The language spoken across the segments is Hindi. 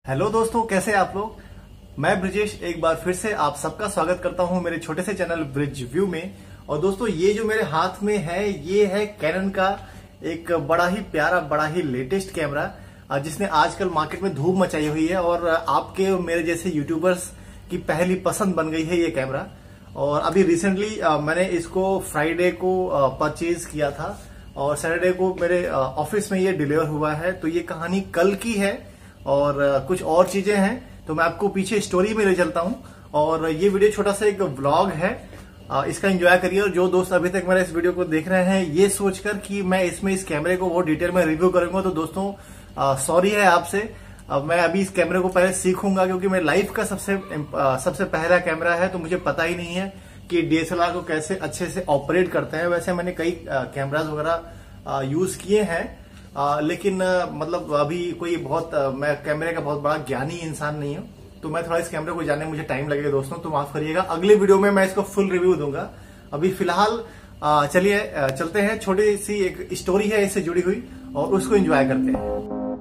हेलो दोस्तों, कैसे हैं आप लोग। मैं ब्रिजेश एक बार फिर से आप सबका स्वागत करता हूं मेरे छोटे से चैनल ब्रिज व्यू में। और दोस्तों, ये जो मेरे हाथ में है ये है कैनन का एक बड़ा ही प्यारा, बड़ा ही लेटेस्ट कैमरा जिसने आजकल मार्केट में धूम मचाई हुई है और आपके मेरे जैसे यूट्यूबर्स की पहली पसंद बन गई है ये कैमरा। और अभी रिसेंटली मैंने इसको फ्राइडे को परचेज किया था और सैटरडे को मेरे ऑफिस में ये डिलीवर हुआ है। तो ये कहानी कल की है और कुछ और चीजें हैं, तो मैं आपको पीछे स्टोरी में ले चलता हूं। और ये वीडियो छोटा सा एक व्लॉग है, इसका एंजॉय करिए। और जो दोस्त अभी तक मेरे इस वीडियो को देख रहे हैं ये सोचकर कि मैं इसमें इस कैमरे को बहुत डिटेल में रिव्यू करूंगा, तो दोस्तों सॉरी है आपसे। मैं अभी इस कैमरे को पहले सीखूंगा क्योंकि मेरे लाइफ का सबसे पहला कैमरा है, तो मुझे पता ही नहीं है कि डीएसएलआर को कैसे अच्छे से ऑपरेट करते हैं। वैसे मैंने कई कैमराज वगैरह यूज किए हैं, लेकिन मतलब अभी कोई मैं कैमरे का बहुत बड़ा ज्ञानी इंसान नहीं हूं, तो मैं थोड़ा इस कैमरे को जानने में मुझे टाइम लगेगा दोस्तों, तो माफ करिएगा। अगले वीडियो में मैं इसको फुल रिव्यू दूंगा। अभी फिलहाल चलिए चलते हैं, छोटी सी एक स्टोरी है इससे जुड़ी हुई और उसको एंजॉय करते हैं।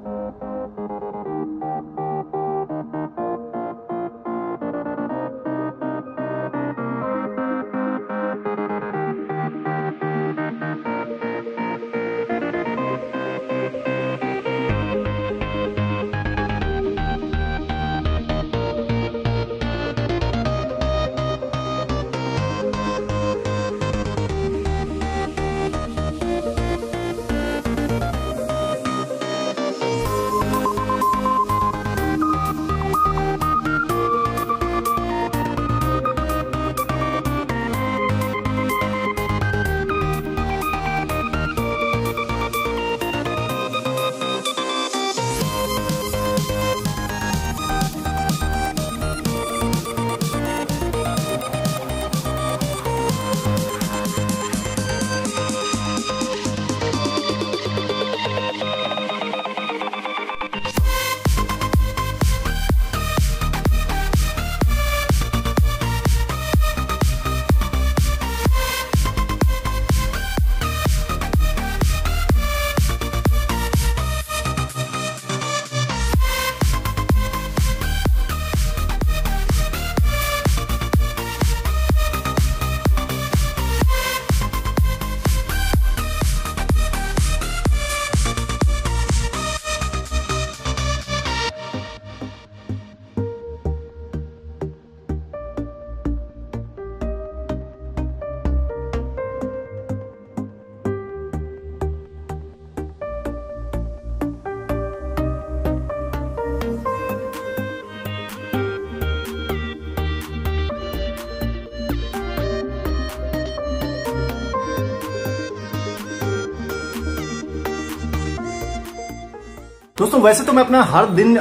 दोस्तों, वैसे तो मैं अपना हर दिन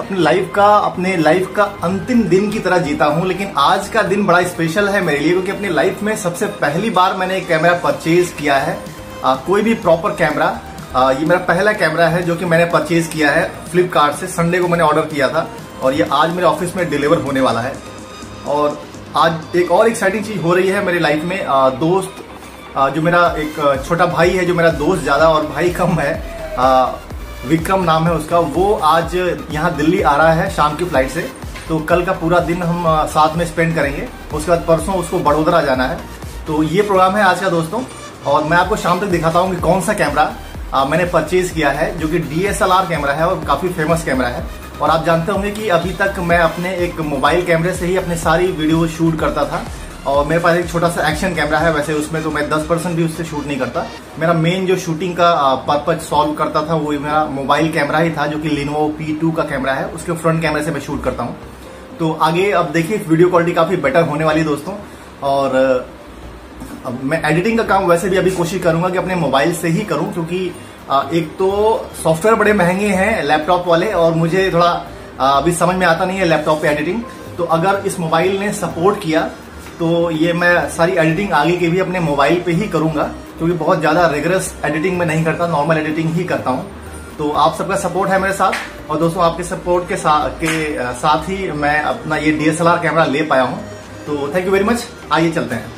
अपने लाइफ का अंतिम दिन की तरह जीता हूं, लेकिन आज का दिन बड़ा स्पेशल है मेरे लिए क्योंकि अपनी लाइफ में सबसे पहली बार मैंने एक कैमरा परचेज किया है। कोई भी प्रॉपर कैमरा, ये मेरा पहला कैमरा है जो कि मैंने परचेज किया है फ्लिपकार्ट से। संडे को मैंने ऑर्डर किया था और ये आज मेरे ऑफिस में डिलीवर होने वाला है। और आज एक और एक्साइटिंग चीज हो रही है मेरी लाइफ में। दोस्त जो मेरा एक छोटा भाई है, जो मेरा दोस्त ज्यादा और भाई कम है, विक्रम नाम है उसका, वो आज यहाँ दिल्ली आ रहा है शाम की फ्लाइट से। तो कल का पूरा दिन हम साथ में स्पेंड करेंगे। उसके बाद परसों उसको बड़ोदरा जाना है। तो ये प्रोग्राम है आज का दोस्तों। और मैं आपको शाम तक दिखाता हूँ कि कौन सा कैमरा मैंने परचेज किया है, जो कि डीएसएलआर कैमरा है और काफी फेमस कैमरा है। और आप जानते होंगे कि अभी तक मैं अपने एक मोबाइल कैमरे से ही अपने सारी वीडियो शूट करता था। और मेरे पास एक छोटा सा एक्शन कैमरा है, वैसे उसमें तो मैं 10% भी उससे शूट नहीं करता। मेरा मेन जो शूटिंग का पर्पज सॉल्व करता था वो मेरा मोबाइल कैमरा ही था, जो कि Lenovo P2 का कैमरा है। उसके फ्रंट कैमरे से मैं शूट करता हूँ। तो आगे अब देखिए वीडियो क्वालिटी काफी बेटर होने वाली है दोस्तों। और अब मैं एडिटिंग का काम वैसे भी अभी कोशिश करूंगा कि अपने मोबाइल से ही करूं, क्योंकि एक तो सॉफ्टवेयर बड़े महंगे हैं लैपटॉप वाले और मुझे थोड़ा अभी समझ में आता नहीं है लैपटॉप पे एडिटिंग। तो अगर इस मोबाइल ने सपोर्ट किया तो ये मैं सारी एडिटिंग आगे की भी अपने मोबाइल पे ही करूंगा, क्योंकि बहुत ज्यादा रिगरस एडिटिंग में नहीं करता, नॉर्मल एडिटिंग ही करता हूं। तो आप सबका सपोर्ट है मेरे साथ, और दोस्तों आपके सपोर्ट के साथ ही मैं अपना ये डीएसएलआर कैमरा ले पाया हूं। तो थैंक यू वेरी मच। आइए चलते हैं।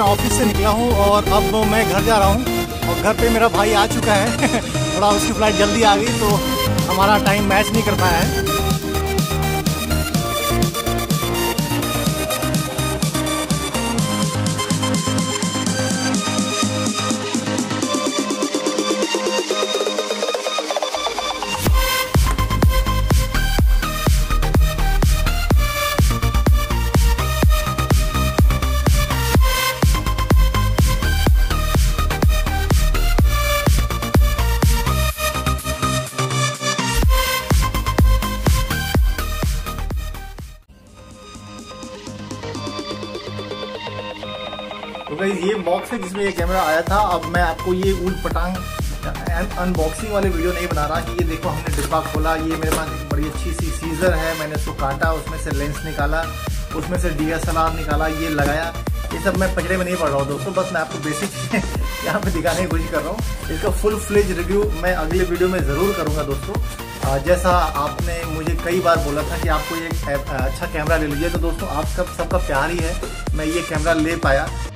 ऑफिस से निकला हूँ और अब मैं घर जा रहा हूँ और घर पे मेरा भाई आ चुका है थोड़ा उसकी फ्लाइट जल्दी आ गई तो हमारा टाइम मैच नहीं कर पाया है। तो गाइस ये बॉक्स है जिसमें ये कैमरा आया था। अब मैं आपको ये ऊट पटांग अनबॉक्सिंग वाले वीडियो नहीं बना रहा कि ये देखो हमने डिब्बा खोला, ये मेरे पास एक बड़ी अच्छी सी सीजर है, मैंने उसको काटा, उसमें से लेंस निकाला, उसमें से DSLR निकाला, ये लगाया। ये सब मैं पचड़े में नहीं पढ़ रहा हूँ दोस्तों, बस मैं आपको बेसिक चीज़ें यहाँ पे दिखाने की कोशिश कर रहा हूँ। इसका फुल फ्लेज रिव्यू मैं अगले वीडियो में ज़रूर करूँगा दोस्तों। जैसा आपने मुझे कई बार बोला था कि आपको ये अच्छा कैमरा ले लीजिए, तो दोस्तों आप सबका प्यार ही है मैं ये कैमरा ले पाया।